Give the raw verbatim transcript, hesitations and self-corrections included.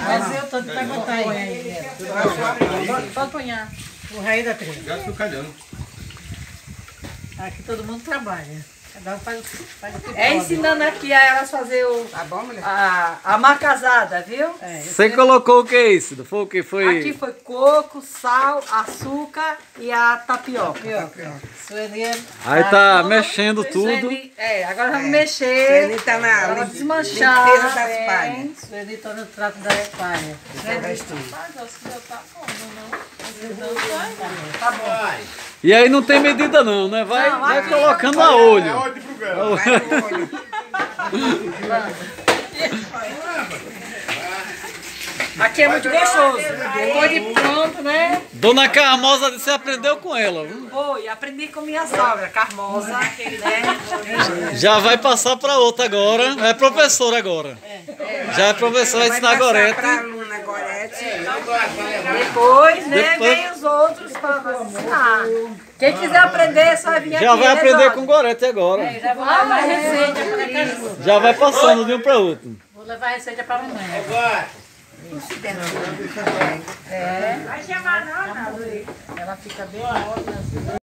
Mas eu tô pra botar aí. Pode ponhar. O rei da três. Já estou calhando. Aqui todo mundo trabalha. Cada um faz, faz o que É pode. ensinando aqui a elas fazer o, Tá bom, mulher? a, a macazada, viu? É, eu Você colocou o que é isso? Foi o que foi? Aqui foi coco, sal, açúcar e a tapioca. Aqui, ó, aqui, ó. Sueli é- Aí tá mexendo tudo. Sueli- é, agora vamos É. mexer. Sueli tá na Ela lim- desmanchar. limpeza das bem. palhas. Sueli tá no trato da Epária. Tá bom. E aí não tem medida não, né? Vai, Não, vai aqui- colocando a É olho. ódio pro galo. Vai no olho. Aqui é muito gostoso. Foi pronto, né? Dona Carmosa, você aprendeu com ela, viu? Foi, aprendi com minha sogra, Carmosa, né? Já vai passar para outra agora. É professora agora. Já é professora, vai Vai ensinar passar Gorete. pra aluna Gorete. Depois, né, Depois- vem os outros para ensinar. Quem quiser aprender, só vai vir aqui. Já vai né, aprender Jorge? com Gorete agora. Já vou levar a receita pra casa. Já vai passando de um para outro. Vou levar a receita pra mamãe. Vai chamar não, não. Ela fica bem móvel.